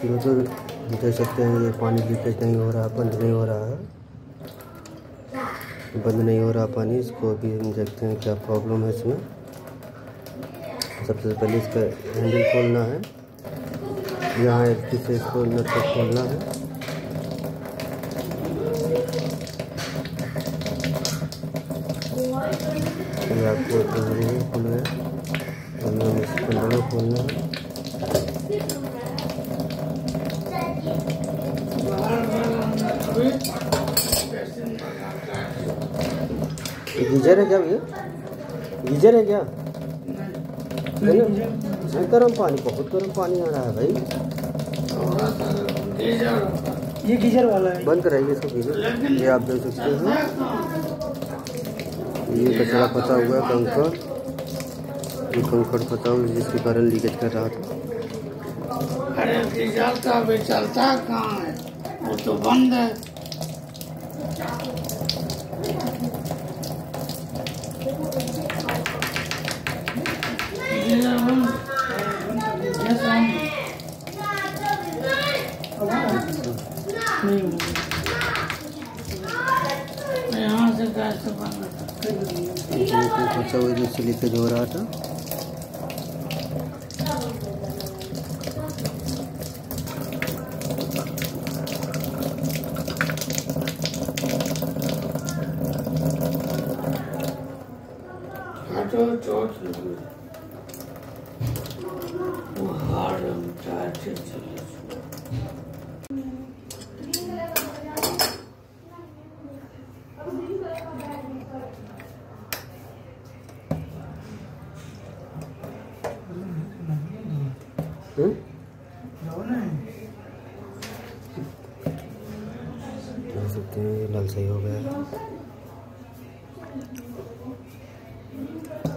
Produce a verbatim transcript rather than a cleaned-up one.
दोस्तों देख सकते हैं ये पानी लीकेज नहीं हो रहा, बंद नहीं हो रहा है, बंद नहीं हो रहा पानी। इसको अभी हम देखते हैं क्या प्रॉब्लम है इसमें। सबसे पहले इसका हैंडल खोलना है, यहाँ एल पी से इसको नट को खोलना है। ये आपको खुल गया, इसको खोलना है। गीजर है क्या भैया? गीजर है क्या? नहीं, गर्म पानी, बहुत गर्म पानी आ रहा है भाई। ये गीजर वाला है, बंद कराइए इसको गीजर। ये आप देख सकते हैं, ये कचरा फंसा हुआ है, कंकड़, ये कंकड़ फंसा हुआ है जिसके कारण लीकेज कर रहा था। अरे गीजर का अभी चलता कहाँ है, वो तो बंद है। यहाँ से गैस बंद फंसा हुआ जिससे लीकेज हो रहा था। तो चोट लगी, वो हार्ड टायर से चले। देख सकते हैं ये नल सही हो गया है।